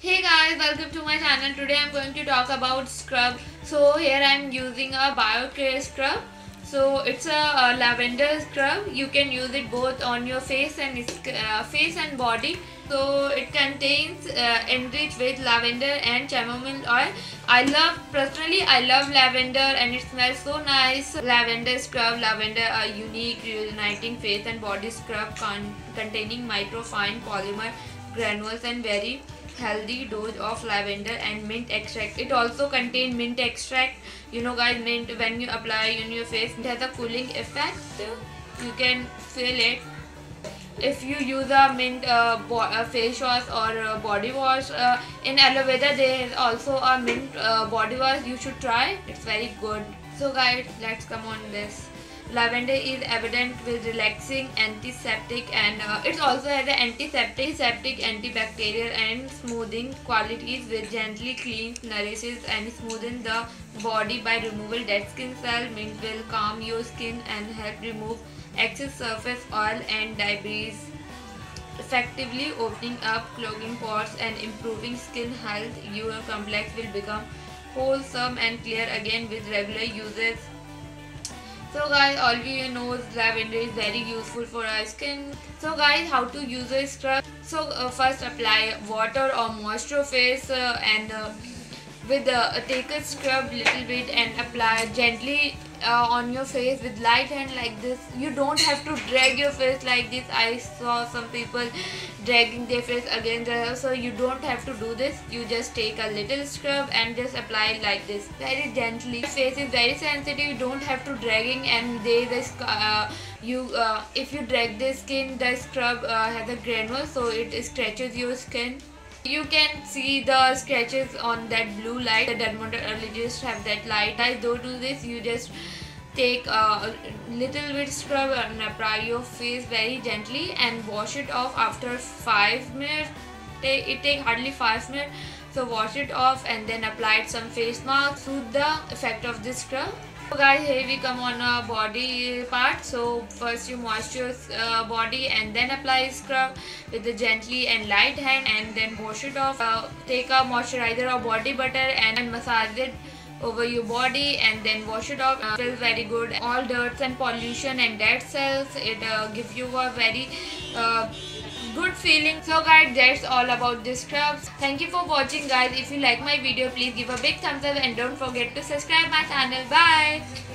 Hey guys, welcome to my channel. Today I'm going to talk about scrub. So here I'm using a BioCare scrub. So it's a lavender scrub. You can use it both on your face and body. So it contains enriched with lavender and chamomile oil. I love lavender and it smells so nice. Lavender scrub, lavender a unique reuniting face and body scrub containing microfine polymer granules and very healthy dose of lavender and mint extract. It also contains mint extract. You know guys, mint when you apply on your face, it has a cooling effect. You can feel it. If you use a mint face wash or body wash, in aloe vera there is also a mint body wash. You should try. It's very good. So guys, let's come on this. Lavender is evident with relaxing, antiseptic, and it also has an antiseptic, antibacterial, and smoothing qualities, which gently cleans, nourishes, and smoothens the body by removing dead skin cells. Mint will calm your skin and help remove excess surface oil and debris, effectively opening up clogging pores and improving skin health. Your complex will become wholesome and clear again with regular uses. So guys, all we know is lavender is very useful for our skin. So guys, how to use a scrub? So first apply water or moisture face take a scrub little bit and apply gently on your face with light hand like this. You don't have to drag your face like this. I saw some people dragging their face against the hair, so you don't have to do this. You just take a little scrub and just apply it like this very gently. Your face is very sensitive. You don't have to dragging, and if you drag the skin, the scrub has a granule, so it scratches your skin. You can see the scratches on that blue light. The dermatologists have that light. Guys, don't do this. You just take a little bit scrub and apply your face very gently and wash it off after 5 minutes. It takes hardly 5 minutes. So wash it off and then apply some face mask to soothe the effect of this scrub. So guys, here we come on a body part. So first you moisturize body and then apply scrub with the gently and light hand and then wash it off. Take a moisturizer or body butter and massage it over your body and then wash it off. Feels very good. All dirts and pollution and dead cells. It gives you a very good feeling. So guys, that's all about this scrubs. Thank you for watching guys. If you like my video, please give a big thumbs up and don't forget to subscribe my channel. Bye.